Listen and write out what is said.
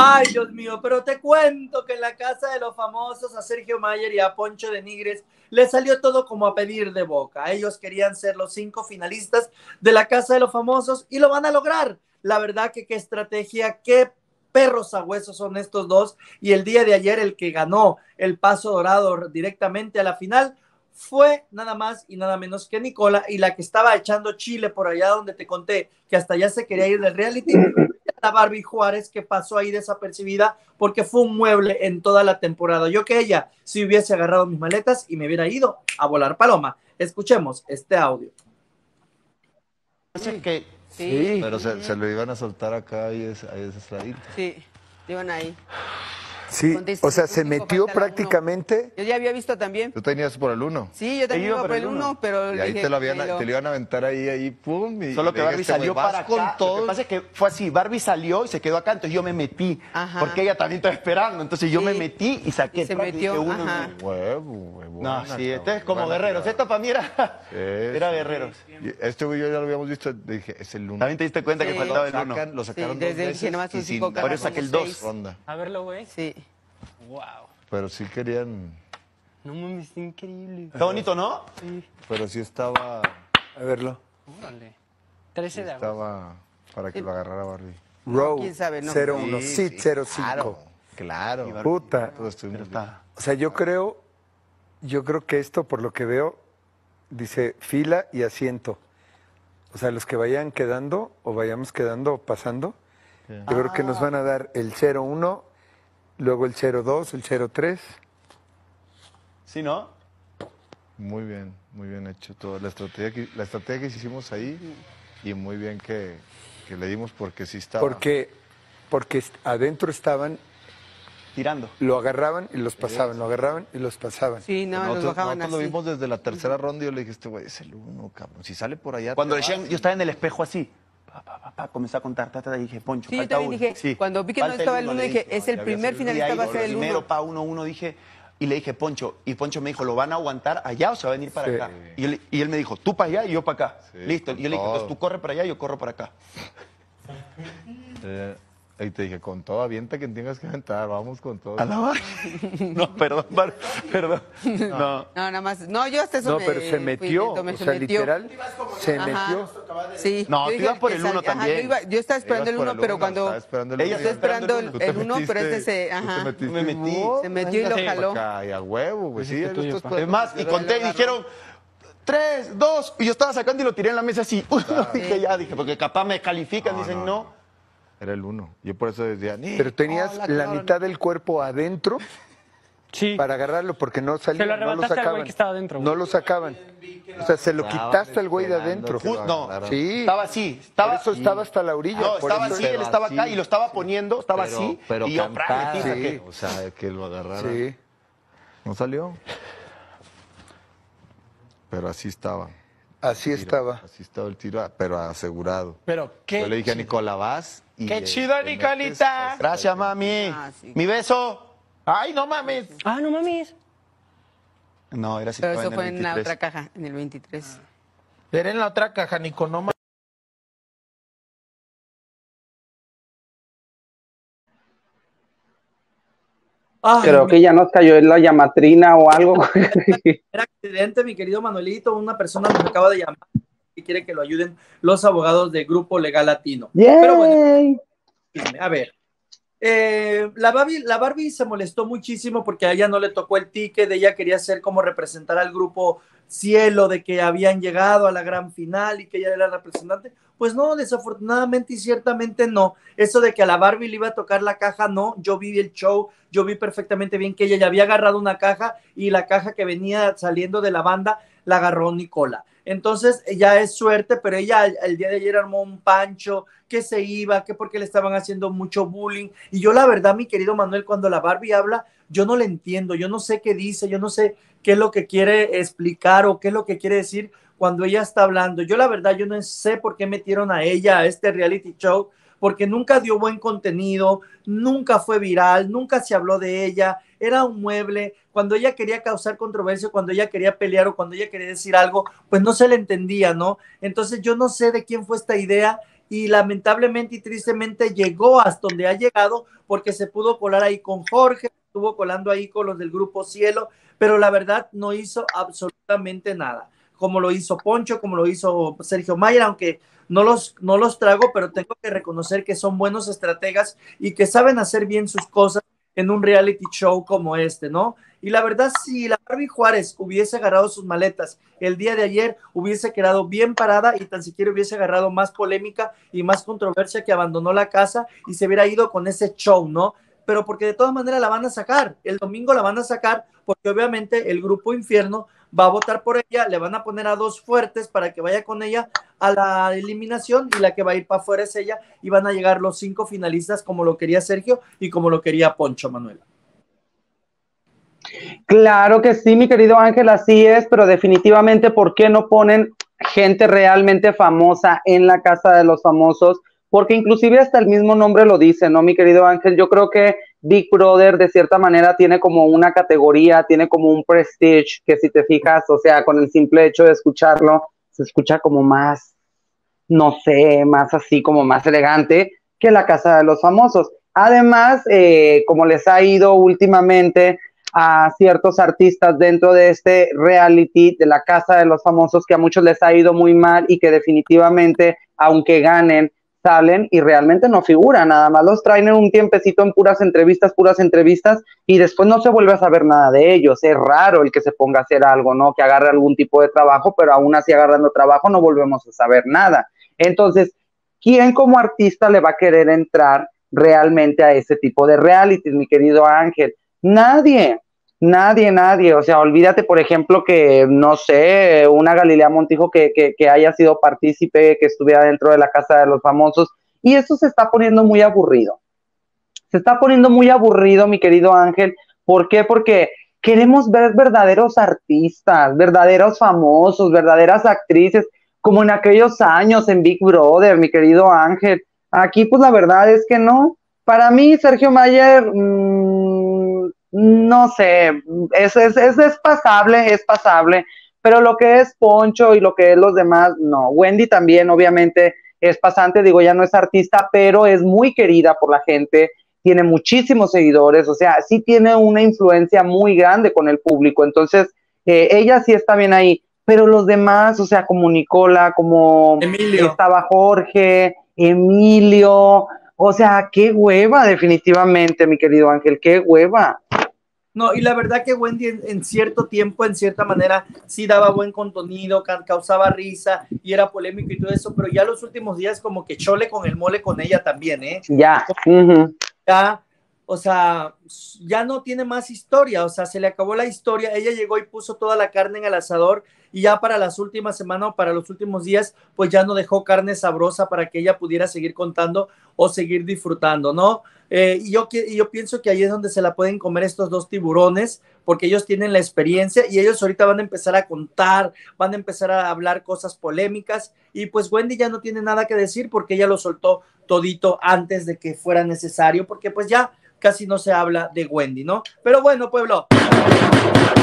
Ay, Dios mío, pero te cuento que en la casa de los famosos a Sergio Mayer y a Poncho de Nigres les salió todo como a pedir de boca. Ellos querían ser los 5 finalistas de la casa de los famosos y lo van a lograr. La verdad que qué estrategia, qué perros a huesos son estos dos. Y el día de ayer el que ganó el paso dorado directamente a la final fue nada más y nada menos que Nicola, y la que estaba echando chile por allá donde te conté que hasta ya se quería ir del reality, la Barbie Juárez, que pasó ahí desapercibida porque fue un mueble en toda la temporada. Yo que ella, si hubiese agarrado mis maletas y me hubiera ido a volar paloma. Escuchemos este audio. Sí. Pero se lo iban a soltar acá y ahí es ladito. Sí, iban ahí. Sí, o sea, se metió prácticamente. Yo ya había visto también. Tú tenías por el 1. Sí, yo también iba por el 1, pero Y ahí dije, te lo iban a aventar ahí, pum. Y Solo que Barbie salió para acá. con todo. Lo que pasa es que fue así, Barbie salió y se quedó acá, entonces yo me metí. Ajá. Porque ella también estaba esperando, entonces yo Sí. me metí y saqué. Y se track, metió, dije, uno, ajá. Huevo. No, sí, este es como guerreros. Esto para mí era guerreros. Este güey ya lo habíamos visto, dije, es el 1. También te diste cuenta que Sí. faltaba el 1. Lo sacaron Sí, dos desde veces que nomás y un sin cinco dar Por eso saqué el como 2. ronda. A verlo, güey. Sí. Wow. Pero sí querían, No mames, está increíble. Está bonito, ¿no? pero sí estaba, A verlo. Órale. 13 de agosto. estaba para que lo agarrara Barbie. Row quién sabe, no. 01, sí, 05. Claro. Puta. Todo estoy muy Pero bien. está. O sea, yo creo que esto, por lo que veo, dice fila y asiento. O sea, los que vayan quedando o vayamos quedando o pasando, yo creo que nos van a dar el 01, luego el 02, el 03. ¿Sí, no? Muy bien hecho todo. La estrategia que hicimos ahí y muy bien que le dimos porque sí estaba. Porque adentro estaban, Tirando. lo agarraban y los pasaban, lo agarraban y los pasaban. Sí, no, los Nosotros bajaban lo así. vimos desde la tercera ronda y yo le dije, este güey es el 1, cabrón. Si sale por allá. Cuando te decían, vas. yo estaba en el espejo así. Comencé a contar, y dije, Poncho, Sí, yo falta también uno. dije, Sí, cuando vi que no falta estaba el uno, uno, le dije, dije. es el ya había primer sido- finalista, ahí va a ser el primero 1. pa' 1-1, dije, y le dije, Poncho, y Poncho me dijo, ¿lo van a aguantar allá o se va a venir para Sí. acá? Y él me dijo, tú para allá y yo para acá. Sí, Listo. Y yo le dije, todo. pues tú corre para allá y yo corro para acá. Y te dije, con todo, avienta quien tengas que aventar, vamos con todo. ¿A la barra? No, perdón, perdón. No. No, nada más. No, yo hasta eso No, pero se metió, o sea, literal, se Ajá. metió. Sí. No, yo tú dije ibas por que el uno sal- ajá, también. yo estaba esperando el Ibas por 1, pero cuando... estaba esperando el Ella uno. Estoy esperando Tú te el 1, pero metiste- este se... tú te Ajá. metiste Me metí. Se metió y lo Sí. jaló. acá, y a huevo, güey. Sí, Ese lo tuyo, estás pa. esperando. Es más, y conté y dijeron, 3, 2, y yo estaba sacando y lo tiré en la mesa así. Dije, ya, dije, porque capaz me califican, dicen no. Era el 1. Yo por eso decía, ni. Pero tenías la mitad del cuerpo adentro Sí. para agarrarlo porque no salía, Se lo no lo arrebataste al güey sacaban. que estaba adentro, güey. No lo sacaban. O sea, se lo quitaste al güey de adentro. esperando que lo No, agarraran. Sí. Estaba así. Por Estaba, eso estaba hasta la orilla. no, por estaba eso- así, él estaba acá y lo estaba poniendo, estaba así. Pero y yo, cantar, metí, saqué. o sea, que lo agarrara. Sí. No salió. Pero así estaba. Así estaba. Así estaba el tiro, pero asegurado. Pero qué. Yo le dije a Nicola, vas. Y ¡Qué chido, te metes Nicolita! hasta- Gracias, mami. Ah, sí. Mi beso. ¡Ay, no mames! ¡Ah, no mames! No, era así. Pero estaba eso fue el en la 23. otra caja, en el 23. Era en la otra caja, Nico, no mames. Ay, Creo que ya nos cayó en la llamatrina o algo. era accidente, mi querido Manuelito. Una persona nos acaba de llamar y quiere que lo ayuden los abogados de Grupo Legal Latino. Pero bueno, ¡Yay! a ver. La Barbie se molestó muchísimo porque a ella no le tocó el ticket, ella quería ser como representar al grupo Cielo, de que habían llegado a la gran final y que ella era la representante. Pues no, desafortunadamente y ciertamente no. Eso de que a la Barbie le iba a tocar la caja, no. Yo vi el show, yo vi perfectamente bien que ella ya había agarrado una caja y la caja que venía saliendo de la banda la agarró Nicola. Entonces ya es suerte, pero ella el día de ayer armó un pancho, que se iba, que porque le estaban haciendo mucho bullying. Y yo la verdad, mi querido Manuel, cuando la Barbie habla, yo no le entiendo, yo no sé qué dice, yo no sé qué es lo que quiere explicar o qué es lo que quiere decir cuando ella está hablando. Yo la verdad, yo no sé por qué metieron a ella a este reality show, porque nunca dio buen contenido, nunca fue viral, nunca se habló de ella, era un mueble. Cuando ella quería causar controversia, cuando ella quería pelear o cuando ella quería decir algo, pues no se le entendía, ¿no? Entonces yo no sé de quién fue esta idea y lamentablemente y tristemente llegó hasta donde ha llegado porque se pudo colar ahí con Jorge, estuvo colando ahí con los del Grupo Cielo, pero la verdad no hizo absolutamente nada, como lo hizo Poncho, como lo hizo Sergio Mayer, aunque no los trago, pero tengo que reconocer que son buenos estrategas y que saben hacer bien sus cosas en un reality show como este, ¿no? Y la verdad, si la Barbie Juárez hubiese agarrado sus maletas el día de ayer, hubiese quedado bien parada y tan siquiera hubiese agarrado más polémica y más controversia que abandonó la casa y se hubiera ido con ese show, ¿no? Pero porque de todas maneras la van a sacar, el domingo la van a sacar porque obviamente el Grupo Infierno va a votar por ella, le van a poner a 2 fuertes para que vaya con ella a la eliminación y la que va a ir para afuera es ella y van a llegar los 5 finalistas como lo quería Sergio y como lo quería Poncho, Manuel. Claro que sí, mi querido Ángel, así es, pero definitivamente, ¿por qué no ponen gente realmente famosa en la casa de los famosos? Porque inclusive hasta el mismo nombre lo dice, ¿no, mi querido Ángel? Yo creo que Big Brother de cierta manera tiene como una categoría, tiene como un prestige, que si te fijas, o sea, con el simple hecho de escucharlo, se escucha como más, no sé, más así, como más elegante que la casa de los famosos. Además, como les ha ido últimamente a ciertos artistas dentro de este reality de la casa de los famosos, que a muchos les ha ido muy mal y que definitivamente, aunque ganen, salen y realmente no figuran, nada más los traen en un tiempecito en puras entrevistas, y después no se vuelve a saber nada de ellos. Es raro el que se ponga a hacer algo, ¿no? Que agarre algún tipo de trabajo, pero aún así agarrando trabajo no volvemos a saber nada. Entonces, ¿quién como artista le va a querer entrar realmente a ese tipo de realities, mi querido Ángel? Nadie. O sea, olvídate, por ejemplo, que, no sé, una Galilea Montijo que haya sido partícipe, que estuviera dentro de la casa de los famosos, y eso se está poniendo muy aburrido. Se está poniendo muy aburrido, mi querido Ángel. ¿Por qué? Porque queremos ver verdaderos artistas, verdaderos famosos, verdaderas actrices, como en aquellos años en Big Brother, mi querido Ángel. Aquí, pues, la verdad es que no. Para mí, Sergio Mayer, no sé, es pasable, pero lo que es Poncho y lo que es los demás, no. Wendy también, obviamente, es pasante, digo, ya no es artista, pero es muy querida por la gente, tiene muchísimos seguidores, o sea, sí tiene una influencia muy grande con el público, entonces, ella sí está bien ahí, pero los demás, o sea, como Nicola, como Emilio. Estaba Jorge, Emilio, o sea, qué hueva, definitivamente, mi querido Ángel, qué hueva. No, y la verdad que Wendy en cierto tiempo, en cierta manera, sí daba buen contenido, causaba risa y era polémico y todo eso, pero ya los últimos días como que chole con el mole con ella también, ¿eh? Ya. Ya, o sea, ya no tiene más historia, o sea, se le acabó la historia, ella llegó y puso toda la carne en el asador y ya para las últimas semanas o para los últimos días, pues ya no dejó carne sabrosa para que ella pudiera seguir contando o seguir disfrutando, ¿no? Y yo pienso que ahí es donde se la pueden comer estos 2 tiburones, porque ellos tienen la experiencia y ellos ahorita van a empezar a contar, van a empezar a hablar cosas polémicas y pues Wendy ya no tiene nada que decir porque ella lo soltó todito antes de que fuera necesario, porque pues ya casi no se habla de Wendy, ¿no? Pero bueno, pueblo,